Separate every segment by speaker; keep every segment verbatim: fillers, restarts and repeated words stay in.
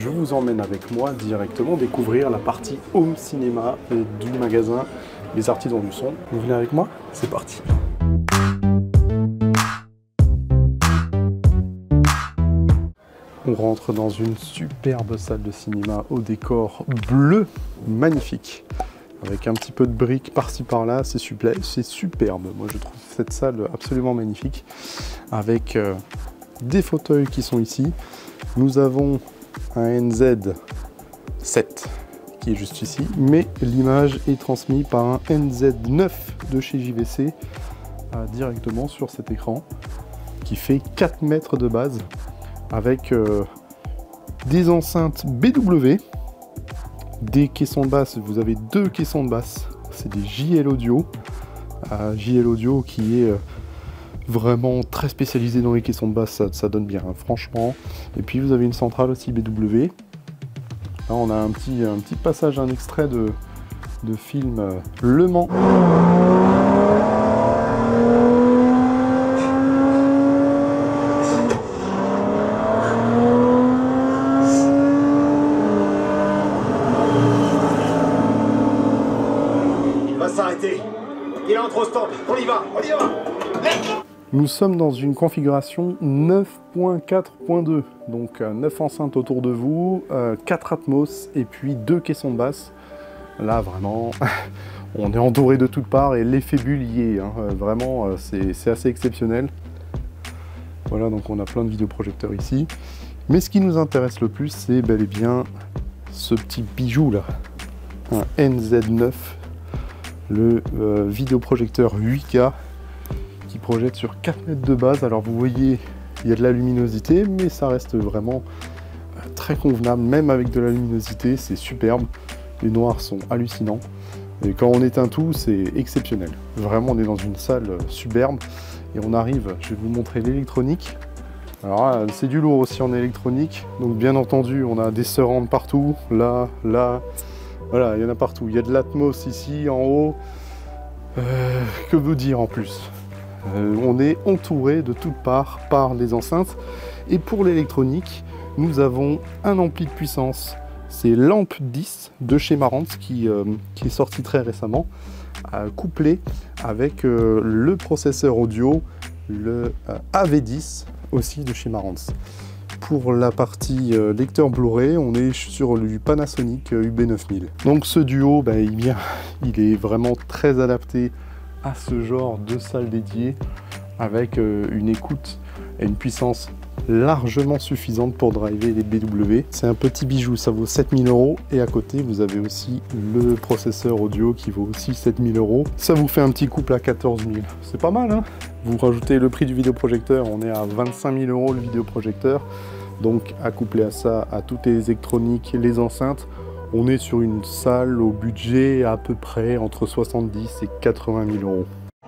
Speaker 1: Je vous emmène avec moi directement découvrir la partie home cinéma du magasin Les Artisans du Son. Vous venez avec moi? C'est parti. On rentre dans une superbe salle de cinéma au décor bleu magnifique, avec un petit peu de briques par-ci par-là, c'est super, c'est superbe. Moi je trouve cette salle absolument magnifique, avec euh, des fauteuils qui sont ici. Nous avons un N Z sept qui est juste ici, mais l'image est transmise par un N Z neuf de chez J V C euh, directement sur cet écran, qui fait quatre mètres de base, avec euh, des enceintes B W, des caissons de basse. Vous avez deux caissons de basse, c'est des J L Audio, euh, J L Audio qui est euh, vraiment très spécialisé dans les caissons de basse, ça, ça donne bien, hein, franchement. Et puis vous avez une centrale aussi B W. Là on a un petit, un petit passage, un extrait de, de film euh, Le Mans.
Speaker 2: S'arrêter. Il entre au stand. On y va, on y va.
Speaker 1: Nous sommes dans une configuration neuf point quatre point deux, donc euh, neuf enceintes autour de vous, euh, quatre Atmos et puis deux caissons de basse. Là vraiment, on est entouré de toutes parts et l'effet bulle y est, hein. euh, vraiment euh, c'est assez exceptionnel. Voilà, donc on a plein de vidéoprojecteurs ici. Mais ce qui nous intéresse le plus, c'est bel et bien ce petit bijou là, un N Z neuf. Le euh, vidéoprojecteur huit K qui projette sur quatre mètres de base. Alors vous voyez, il y a de la luminosité, mais ça reste vraiment euh, très convenable, même avec de la luminosité, c'est superbe. Les noirs sont hallucinants. Et quand on éteint tout, c'est exceptionnel. Vraiment, on est dans une salle euh, superbe. Et on arrive, je vais vous montrer l'électronique. Alors c'est du lourd aussi en électronique. Donc bien entendu, on a des surrounds partout, là, là. Voilà, il y en a partout. Il y a de l'Atmos ici, en haut. Euh, que veut dire en plus? euh, On est entouré de toutes parts par les enceintes. Et pour l'électronique, nous avons un ampli de puissance. C'est l'Amp dix de chez Marantz qui, euh, qui est sorti très récemment, euh, couplé avec euh, le processeur audio, le euh, A V dix aussi de chez Marantz. Pour la partie euh, lecteur Blu-ray, on est sur du Panasonic euh, U B neuf mille. Donc ce duo, bah, il, vient, il est vraiment très adapté à ce genre de salle dédiée, avec euh, une écoute et une puissance largement suffisante pour driver les B W. C'est un petit bijou, ça vaut sept mille euros. Et à côté, vous avez aussi le processeur audio qui vaut aussi sept mille euros. Ça vous fait un petit couple à quatorze mille. C'est pas mal, hein? Vous rajoutez le prix du vidéoprojecteur, on est à vingt-cinq mille euros le vidéoprojecteur. Donc à coupler à ça, à toutes les électroniques, les enceintes, on est sur une salle au budget à peu près entre soixante-dix et quatre-vingt mille euros.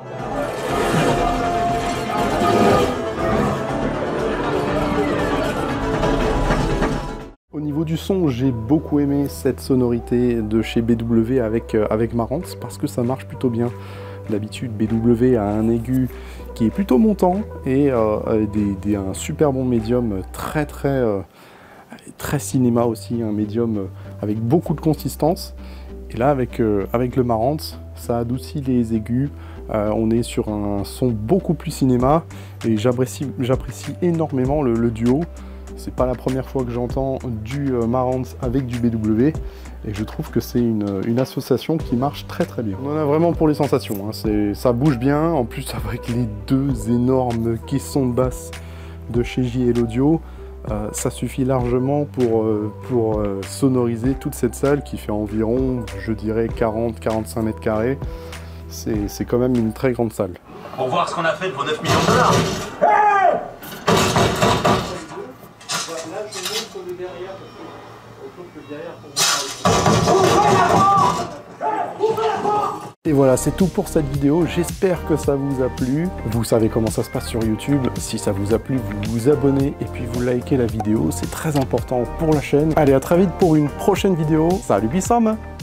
Speaker 1: Au niveau du son, j'ai beaucoup aimé cette sonorité de chez B W avec, euh, avec Marantz, parce que ça marche plutôt bien. D'habitude, B W a un aigu qui est plutôt montant et euh, des, des, un super bon médium très très euh, très cinéma aussi, un médium avec beaucoup de consistance. Et là, avec, euh, avec le Marantz, ça adoucit les aigus. Euh, on est sur un son beaucoup plus cinéma et j'apprécie j'apprécie énormément le, le duo. C'est pas la première fois que j'entends du euh, Marantz avec du B W et je trouve que c'est une, une association qui marche très très bien. On en a vraiment pour les sensations, hein. Ça bouge bien, en plus avec les deux énormes caissons de basse de chez J L Audio, euh, ça suffit largement pour, euh, pour euh, sonoriser toute cette salle qui fait environ, je dirais, quarante à quarante-cinq mètres carrés. C'est quand même une très grande salle.
Speaker 2: Pour voir ce qu'on a fait de vos neuf millions de dollars.
Speaker 1: Et voilà, c'est tout pour cette vidéo. J'espère que ça vous a plu. Vous savez comment ça se passe sur YouTube. Si ça vous a plu, vous vous abonnez et puis vous likez la vidéo. C'est très important pour la chaîne. Allez, à très vite pour une prochaine vidéo. Salut Bissam!